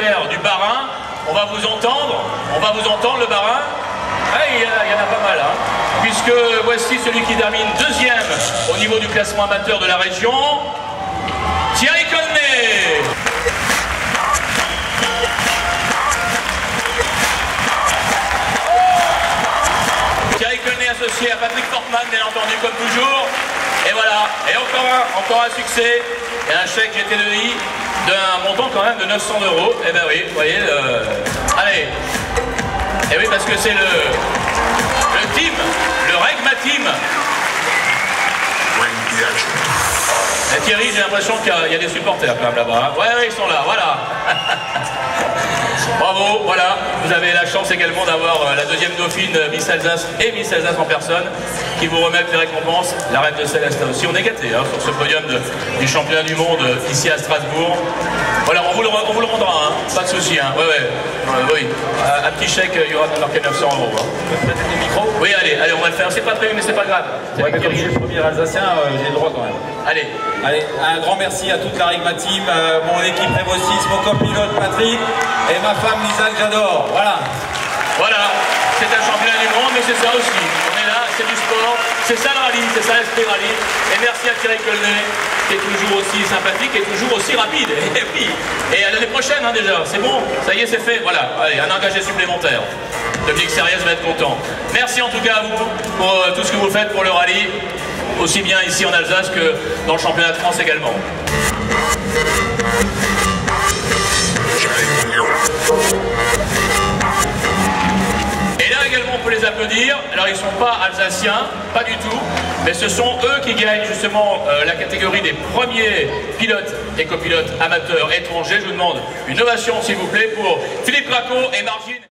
supporters du Bas-Rhin. On va vous entendre le Bas-Rhin. Il y en a pas mal, hein. Puisque voici celui qui termine deuxième au niveau du classement amateur de la région, Thierry Colnet. Thierry Colnet associé à Patrick Fortman, bien entendu, comme toujours. Et voilà, et encore un succès, et un chèque GT2I d'un montant quand même de 900 €. Eh ben oui, vous voyez, allez. Et oui, parce que c'est le team, le Regma Team. Et Thierry, j'ai l'impression qu'il y a des supporters quand même là-bas. Hein. Ouais, ils sont là, voilà. Bravo, voilà. Vous avez la chance également d'avoir la deuxième dauphine Miss Alsace et Miss Alsace en personne qui vous remettent les récompenses. La reine de Céleste aussi. On est gâtés hein, sur ce podium du championnat du monde ici à Strasbourg. Voilà, on vous le rendra, hein. Pas de souci. Hein. Oui. Un petit chèque, il y aura marqué 900 €. Hein. Vous pouvez mettre le micro ? Oui, allez, on va le faire. C'est pas prévu, mais c'est pas grave. Ouais, mais comme je suis le premier Alsacien, j'ai le droit quand même. Allez, un grand merci à toute la Regma Team, mon équipe Evo 6, mon copilote Patrick et ma femme Lisa que j'adore. Voilà, c'est un championnat du monde, mais c'est ça aussi. On est là, c'est du sport, c'est ça le rallye, c'est ça l'esprit rallye. Et merci à Thierry Colnet, qui est toujours aussi sympathique et toujours aussi rapide. Et oui, et à l'année prochaine hein, déjà, c'est bon, ça y est, c'est fait. Voilà, allez, un engagé supplémentaire. Dominique Sériès va être content. Merci en tout cas à vous pour tout ce que vous faites pour le rallye, aussi bien ici en Alsace que dans le championnat de France également. Et là également on peut les applaudir. Alors ils ne sont pas alsaciens, pas du tout, mais ce sont eux qui gagnent justement la catégorie des premiers pilotes et copilotes amateurs étrangers. Je vous demande une ovation s'il vous plaît pour Philippe Raco et Margine.